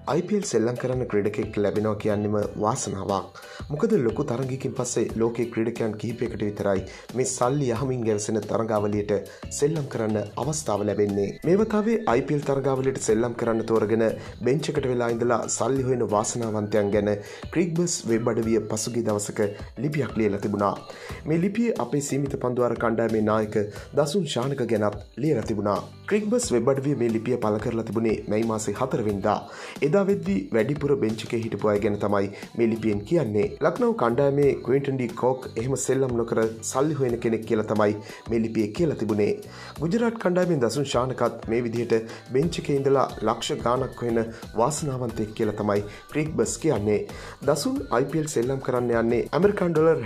IPL සෙල්ලම් කරන්න ක්‍රීඩකෙක් ලැබෙනවා කියන්නේම වාසනාවක්. මොකද ලොකු තරගයකින් පස්සේ ලෝකේ ක්‍රීඩකයන් කිහිපයකට විතරයි මේ සල්ලි යහමින් ගැවසෙන තරගාවලියට සෙල්ලම් කරන්න අවස්ථාව ලැබෙන්නේ. මේ වතාවේ IPL තරගාවලියට සෙල්ලම් කරන්න තෝරගෙන බෙන්ච් එකට වෙලා ඉඳලා සල්ලි හොයන වාසනාවන්තයන් ගැන ක්‍රික්බස් වෙබ් අඩවිය පසුගිය දවසක ලිපියක් ලියලා තිබුණා. මේ ලිපියේ අපේ සීමිත පන්දුවාර කණ්ඩායමේ නායක දසුන් ශානක ගැනත් ලියලා තිබුණා. ක්‍රික්බස් වෙබ් අඩවිය මේ ලිපිය පළ කරලා තිබුණේ මැයි මාසේ 4 වෙනිදා. එදා වෙද්දී වැඩිපුර බෙන්ච් එකේ හිටපු අය ගැන තමයි මේ ලිපියෙන් කියන්නේ. ලක්නෝ කණ්ඩායමේ ක්වින්ටන් ඩි කෝක් එහෙම සෙල්ලම් නොකර සල්ලි හොයන කෙනෙක් කියලා තමයි මේ ලිපියේ කියලා තිබුණේ. ගුජරාට් කණ්ඩායමෙන් දසුන් ශානකත් මේ විදිහට බෙන්ච් එකේ ඉඳලා ලක්ෂ ගාණක් හොයන වාසනාවන්තයෙක් කියලා තමයි ක්‍රික්බස් කියන්නේ. දසුන් IPL සෙල්ලම් කරන්න යන්නේ ඇමරිකන් ඩොලර්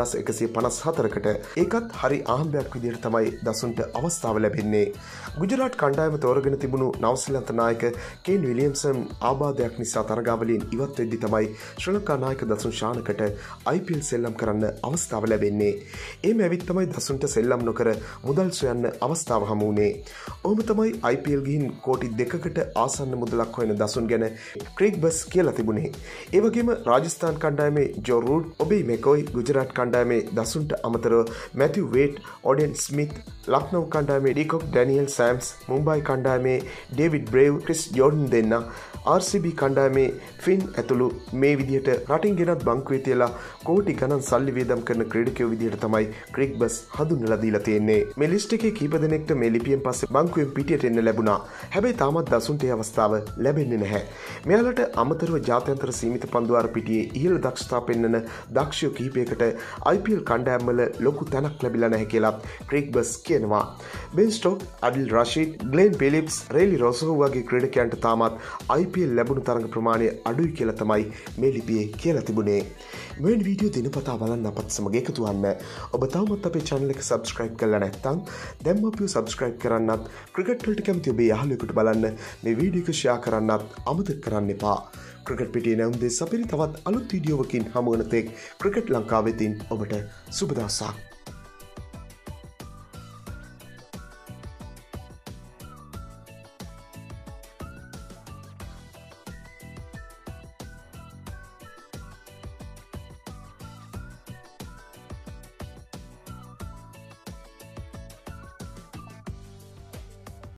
61154කට. ඒකත් හරි ආහම්බයක් විදිහට තමයි දසුන්ට අවස්ථාව ලැබෙන්නේ. ගුජරාට් කණ්ඩායම තෝරගෙන තිබුණු නවසීලන්ත නායක කේන් විලියම්සන් ආබාධයක් නිසා තරගාවලියෙන් ඉවත් වෙද්දී තමයි ශ්‍රී ලංකා නායක දසුන් ශානකට IPL සෙල්ලම් කරන්න අවස්ථාව ලැබෙන්නේ. එimhe ඇවිත් තමයි දසුන්ට සෙල්ලම් නොකර මුදල් සොයන්න අවස්ථාව හමු වුණේ. ඔහොම තමයි IPL ගිහින් කෝටි 2කට ආසන්න මුදලක් හොයන දසුන් ගැන ක්‍රික්බස් කියලා තිබුණේ. ඒ වගේම රාජස්ථාන් කණ්ඩායමේ ජෝ රූට්, ඔබේ මෙකෝයි, ගුජරාට් කණ්ඩායමේ දසුන්ට අමතරව Matthew Wade, Odean Smith, Lucknow කණ්ඩායමේ ඩීකොක් ඩැනියල් සෑම්ස්, මුම්බයි කණ්ඩායමේ ඩේවිඩ් බ්‍රේව්, ක්‍රිස් ජෝඩන් දෙන්න, RCB කණ්ඩායමේ ෆින් ඇතුළු මේ විදිහට රටින් ගෙනත් බංකුවේ තියලා කෝටි ගණන් සල්ලි වේදම් කරන ක්‍රීඩකයෝ විදිහට තමයි ක්‍රික්බස් හඳුන්වලා දීලා තියෙන්නේ. මේ ලිස්ට් එකේ කීප දෙනෙක්ට මේ ලිපියෙන් පස්සේ බංකුවෙන් පිටියට එන්න ලැබුණා. හැබැයි තාමත් දසුන්ට ඒ අවස්ථාව ලැබෙන්නේ නැහැ. මෙයාලට අමතරව ජාත්‍යන්තර සීමිත පන්දුවාර පිටියේ ඉහළ දක්ෂතා පෙන්වන දක්ෂයෝ කිහිපයකට IPL කණ්ඩායම්වල ලොකු තැනක් ලැබිලා නැහැ කියලා ක්‍රික්බස් කියනවා. බෙන් ස්ටෝක්, අඩිල් රෂීඩ්, ග්ලෙන් පිලිප්ස්, රේලි රොසෝ වගේ ක්‍රීඩකයන්ට තාමත් IPL ලැබුණු තරඟ ප්‍රමාණය අඩුයි කියලා තමයි මේ ලිපියේ කියලා තිබුණේ. මෙවැනි වීඩියෝ දිනපතා බලන්න අපත් සමග එකතු වන්න. ඔබ තවමත් අපේ channel එක subscribe කරලා නැත්නම් දැන්ම අපිව subscribe කරන්නත්, ක්‍රිකට් වලට කැමති ඔබේ යාළුවෙකුට බලන්න මේ වීඩියෝ එක share කරන්නත් අමතක කරන්න එපා. ක්‍රිකට් පිටියේ නැවුම් දෙස් අපිට තවත් අලුත් වීඩියෝවකින් හමු වන තෙක් ක්‍රිකට් ලංකාවෙතින් ඔබට සුබ දවසක්.